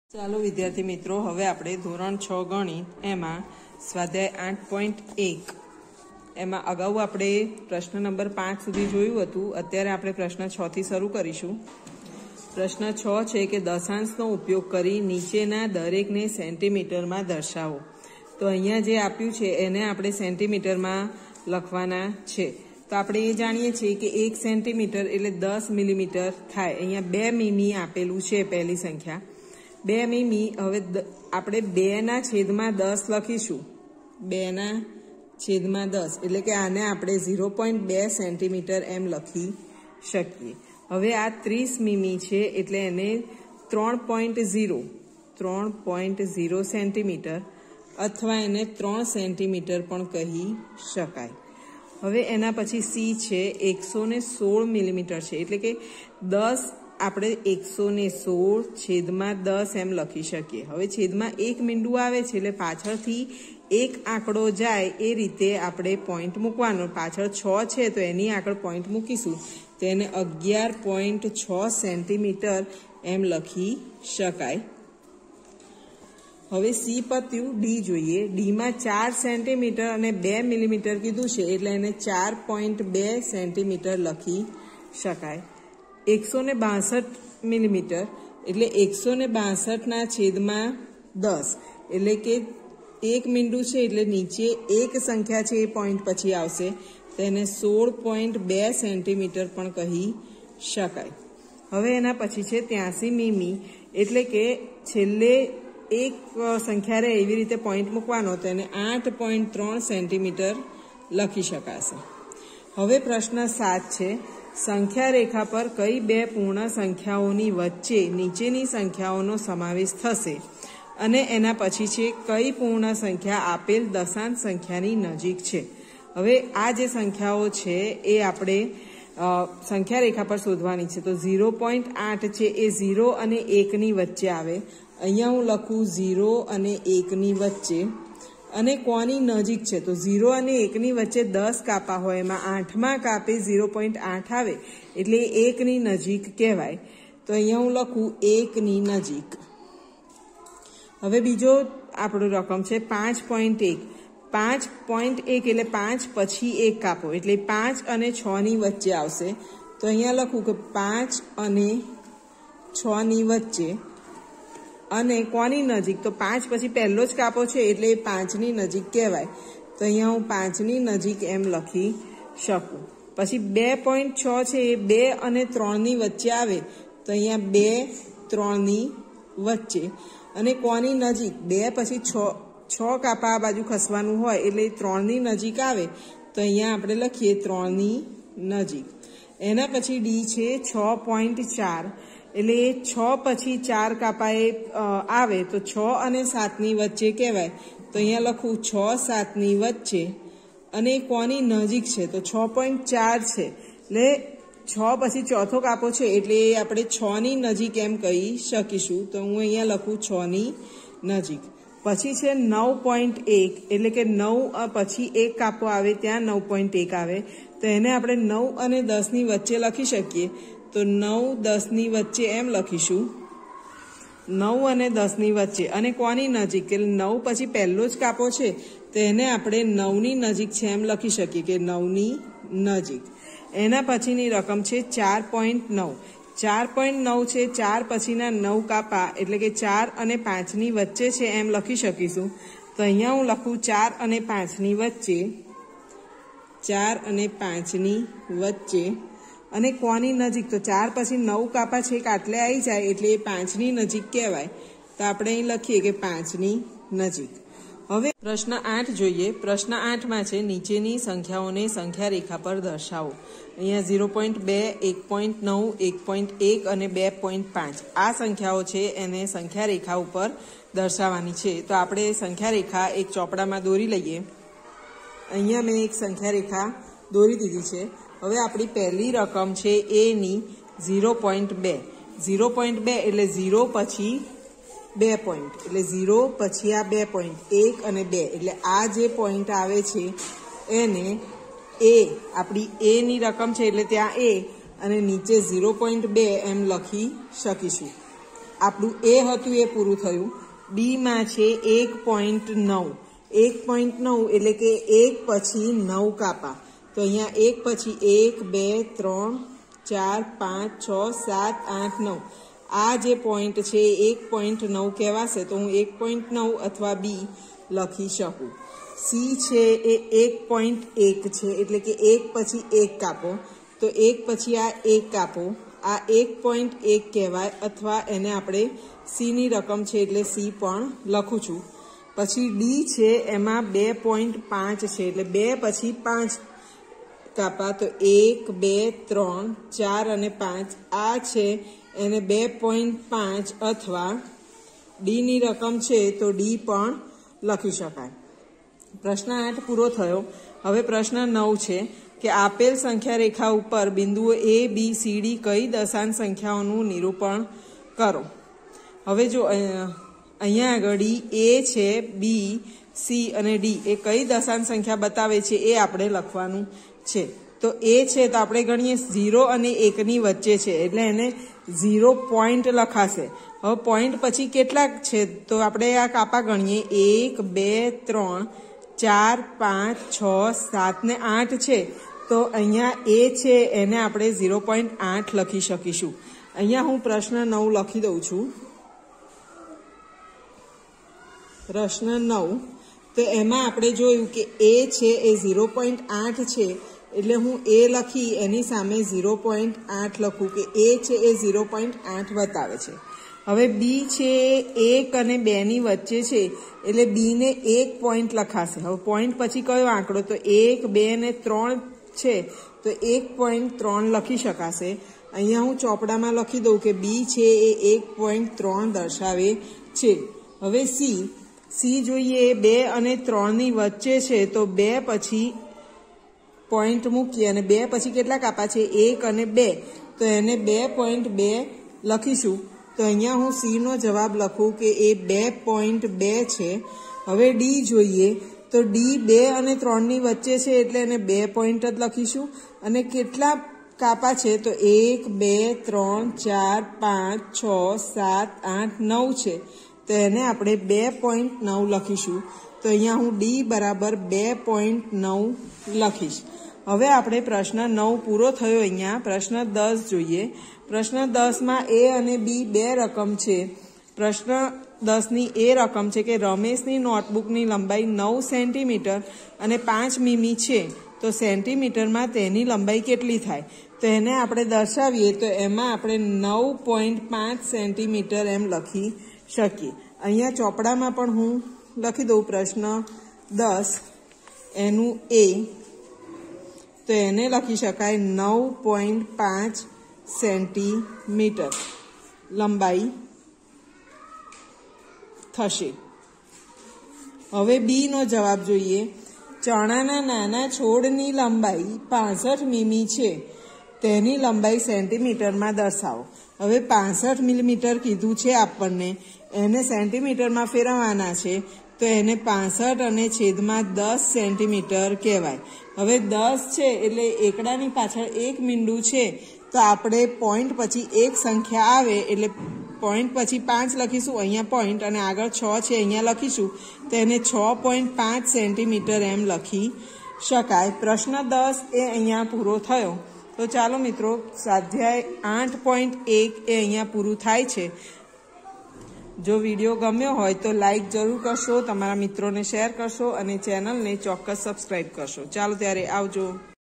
ચાલો વિદ્યાર્થી મિત્રો, હવે આપણે ધોરણ 6 ગણિત એમાં સ્વાધ્યાય 8.1 એમાં અગાઉ આપણે પ્રશ્ન નંબર 5 સુધી જોયું હતું. અત્યારે આપણે પ્રશ્ન 6 થી શરૂ કરીશું. પ્રશ્ન 6 છે કે દશાંશનો ઉપયોગ કરી નીચેના દરેકને સેન્ટીમીટરમાં દર્શાવો. તો અહીંયા જે આપ્યું છે એને આપણે સેન્ટીમીટરમાં લખવાના છે. તો આપણે એ જાણીએ છીએ કે 1 સેન્ટીમીટર એટલે 10 મિલીમીટર થાય. અહીંયા 2 મીમી આપેલું છે પહેલી સંખ્યા 2 મીમી. હવે આપણે 2/10 લખીશું. 2/10 એટલે કે આને આપણે 0.2 સેન્ટીમીટર એમ લખી શકીએ. હવે આ 30 મીમી છે એટલે એને 3.0 સેન્ટીમીટર અથવા એને 3 સેન્ટીમીટર પણ કહી શકાય. હવે એના પછી સી છે 116 મિલીમીટર છે એટલે કે 10 આપણે 116/10 એમ લખી શકીએ. હવે છેદમાં 1 મીંડું આવે છે એટલે પાછળથી એક આંકડો જાય એ રીતે આપણે પોઈન્ટ મૂકવાનો. પાછળ 6 છે તો એની આગળ પોઈન્ટ મૂકીશું તો એને 11.6 સેન્ટીમીટર એમ લખી શકાય. હવે સી પત્યું. ડી જોઈએ. ડીમાં 4 સેન્ટીમીટર અને 2 મિલીમીટર કીધું છે એટલે એને 4.2 સેન્ટીમીટર લખી શકાય. 162 મિલીમીટર એટલે 162/10 એટલે કે 1 મીંડું છે એટલે નીચે એક સંખ્યા છે એ પોઈન્ટ પછી આવશે તેને 16.2 સેન્ટીમીટર પણ કહી શકાય. હવે એના પછી છે 83 મીમી એટલે કે છેલ્લે એક સંખ્યા રહે એવી રીતે પોઈન્ટ મૂકવાનો તો એને 8.3 સેન્ટીમીટર લખી શકાશે. હવે પ્રશ્ન 7 છે સંખ્યા રેખા પર કઈ બે પૂર્ણ સંખ્યાઓની વચ્ચે નીચેની સંખ્યાઓનો સમાવેશ થશે અને એના પછી છે કઈ પૂર્ણ સંખ્યા આપેલ દશાંશ સંખ્યાની નજીક છે. હવે આ જે સંખ્યાઓ છે એ આપણે સંખ્યા રેખા પર શોધવાની છે. તો 0.8 છે એ 0 અને 1ની વચ્ચે આવે. અહીંયા હું લખું 0 અને 1ની વચ્ચે. અને કોની નજીક છે તો 0 અને 1ની વચ્ચે 10 કાપા હોય એમાં 8મા કાપે 0.8 આવે એટલે 1ની નજીક કહેવાય. તો અહીંયા હું લખું 1ની નજીક. હવે બીજો આપણો રકમ છે 5.1. 5.1 એટલે 5 પછી 1 કાપો એટલે 5 અને 6ની વચ્ચે આવશે. તો અહીંયા લખું કે 5 અને 6ની વચ્ચે. અને કોની નજીક તો 5 પછી પહેલો જ કાપો છે એટલે 5ની નજીક કહેવાય. તો અહીંયા હું 5ની નજીક એમ લખી શકું. પછી 2.6 છે એ 2 અને 3ની વચ્ચે આવે તો અહીંયા 2, 3ની વચ્ચે. અને કોની નજીક 2 પછી 6 કાપા આ બાજુ ખસવાનું હોય એટલે 3ની નજીક આવે તો અહીંયા આપણે લખીએ 3ની નજીક. એના પછી ડી છે 6.4 એટલે 6 પછી 4 કાપા એ આવે તો 6 અને 7ની વચ્ચે કહેવાય. તો અહીંયા લખું 6, 7ની વચ્ચે. અને કોની નજીક છે તો 6.4 છે એટલે 6 પછી ચોથો કાપો છે એટલે આપણે 6ની નજીક એમ કહી શકીશું. તો હું અહીંયા લખું 6ની નજીક. પછી છે 9.1 એટલે કે 9 પછી 1 કાપો આવે ત્યાં 9.1 આવે તો એને આપણે 9 અને 10ની વચ્ચે લખી શકીએ. તો 9, 10ની વચ્ચે એમ લખીશું. 9 અને 10ની વચ્ચે. અને કોની નજીક એટલે 9 પછી પહેલો જ કાપો છે તો એને આપણે 9ની નજીક છે એમ લખી શકીએ કે 9ની નજીક. એના પછીની રકમ છે 4.9. 4.9 છે 4 પછીના 9 કાપા એટલે કે 4 અને 5ની વચ્ચે છે એમ લખી શકીશું. તો અહીંયા હું લખું 4 અને 5ની વચ્ચે. 4 અને 5ની વચ્ચે. અને કોની નજીક તો 4 પછી 9 કાપા છે આટલે આવી જાય એટલે એ 5ની નજીક કહેવાય. તો આપણે અહીં લખીએ કે 5ની નજીક. હવે પ્રશ્ન 8 જોઈએ. પ્રશ્ન 8માં છે નીચેની સંખ્યાઓને સંખ્યા રેખા પર દર્શાવો. અહીંયા 0.2, 1.9, 1.1 અને 2.5 આ સંખ્યાઓ છે એને સંખ્યા રેખા ઉપર દર્શાવવાની છે. તો આપણે સંખ્યા રેખા એક ચોપડામાં દોરી લઈએ. અહીંયા મેં એક સંખ્યા રેખા દોરી દીધી છે. હવે આપણી પહેલી રકમ છે એની 0.2. 0.2 એટલે 0 પછી 2 પોઈન્ટ એટલે 0 પછી આ 2 પોઈન્ટ 1 અને 2 એટલે આ જે પોઈન્ટ આવે છે એને એ આપણી એની રકમ છે એટલે ત્યાં એ અને નીચે 0.2 એમ લખી શકીશું. આપણું એ હતું એ પૂરું થયું. ડીમાં છે 1.9. 1.9 એટલે કે 1 પછી 9 કાપા. તો અહીંયા 1 પછી 1, 2, 3, 4, 5, 6, 7, 8, 9. આ જે પોઈન્ટ છે 1.9 કહેવાશે. તો હું 1.9 અથવા બી લખી શકું. સી છે એ 1.1 છે એટલે કે 1 પછી 1 કાપો. તો 1 પછી આ 1 કાપો. આ 1.1 કહેવાય અથવા એને આપણે સીની રકમ છે એટલે સી પણ લખું છું. પછી ડી છે એમાં 2.5 છે એટલે 2 પછી 5 કાપા. તો 1, 2, 3, 4 અને 5 આ છે એને 2.5 અથવા ડીની રકમ છે તો ડી પણ લખી શકાય. પ્રશ્ન 8 પૂરો થયો. હવે પ્રશ્ન 9 છે કે આપેલ સંખ્યા રેખા ઉપર બિંદુઓ એ બી સી ડી કઈ દશાંશ સંખ્યાઓનું નિરૂપણ કરો. હવે જો અહીંયા આગળ એ છે, બી, સી અને ડી એ કઈ દશાંશ સંખ્યા બતાવે છે એ આપણે લખવાનું છે. તો એ છે તો આપણે ગણીએ 0 અને 1 ની વચ્ચે છે એટલે એને 0 પોઈન્ટ લખાશે. હવે પોઈન્ટ પછી કેટલાક છે તો આપણે આ કાપા ગણીએ 1, 2, 3, 4, 5, 6, 7 ને 8 છે. તો અહીંયા એ છે એને આપણે 0.8 લખી શકીશું. અહીંયા હું પ્રશ્ન 9 લખી દઉં છું. પ્રશ્ન 9 તો એમાં આપણે જોયું કે એ છે એ 0.8 છે એટલે હું એ લખી એની સામે 0.8 લખું કે એ છે એ 0.8 બતાવે છે. હવે બી છે 1 અને 2 ની વચ્ચે છે એટલે બી ને 1 પોઈન્ટ લખાશે. હવે પોઈન્ટ પછી કયો આંકડો તો 1, 2 ને 3 છે તો 1.3 લખી શકાશે. અહીંયા હું ચોપડામાં લખી દઉં કે બી છે એ 1.3 દર્શાવે છે. હવે સી જોઈએ 2 અને 3 ની વચ્ચે છે તો 2 પછી પોઈન્ટ મૂકીએ અને 2 પછી કેટલા કાપા છે 1 અને 2 તો એને 2.2 લખીશું. તો અહીંયા હું સી નો જવાબ લખું કે એ 2.2 છે. હવે ડી જોઈએ તો ડી 2 અને 3 ની વચ્ચે છે એટલે એને 2 પોઈન્ટ જ લખીશું. અને કેટલા કાપા છે તો 1, 2, 3, 4, 5, 6, 7, 8, 9 છે તો એને આપણે 2.9 લખીશું. તો અહીંયા હું ડી બરાબર 2.9 લખીશ. હવે આપણે પ્રશ્ન 9 પૂરો થયો. અહીંયા પ્રશ્ન 10 જોઈએ. પ્રશ્ન 10માં એ અને બી 2 રકમ છે. પ્રશ્ન 10ની એ રકમ છે કે રમેશની નોટબુકની લંબાઈ 9 સેન્ટીમીટર અને 5 મીમી છે તો સેન્ટીમીટરમાં તેની લંબાઈ કેટલી થાય. તો એને આપણે દર્શાવીએ તો એમાં આપણે 9.5 સેન્ટીમીટર એમ લખી શકીએ. અહીંયા ચોપડામાં પણ હું લખી દઉં પ્રશ્ન 10 એનું એ તો એને લખી શકાય 9.5 સેન્ટીમીટર લંબાઈ થશે. હવે બી નો જવાબ જોઈએ. ચણાના નાના છોડની લંબાઈ 65 મીમી છે તેની લંબાઈ સેન્ટીમીટરમાં દર્શાવો. હવે 65 મિલીમીટર કીધું છે આપણને એને સેન્ટીમીટરમાં ફેરવવાના છે તો એને 65 અને છેદમાં 10 સેન્ટીમીટર કહેવાય. હવે 10 છે એટલે એકડાની પાછળ 1 મીંડું છે તો આપણે પોઈન્ટ પછી એક સંખ્યા આવે એટલે પોઈન્ટ પછી 5 લખીશું અહીંયા પોઈન્ટ અને આગળ 6 છે અહીંયા લખીશું તો એને 6.5 સેન્ટીમીટર એમ લખી શકાય. પ્રશ્ન 10 એ અહીંયા પૂરો થયો. તો ચાલો મિત્રો સ્વાધ્યાય 8.1 એ અહીંયા પૂરું થાય છે. જો વિડીયો ગમ્યો હોય તો લાઈક જરૂર કરશો, તમારા મિત્રોને શેર કરશો અને ચેનલને ચોક્કસ સબસ્ક્રાઈબ કરશો. ચાલો ત્યારે આવજો.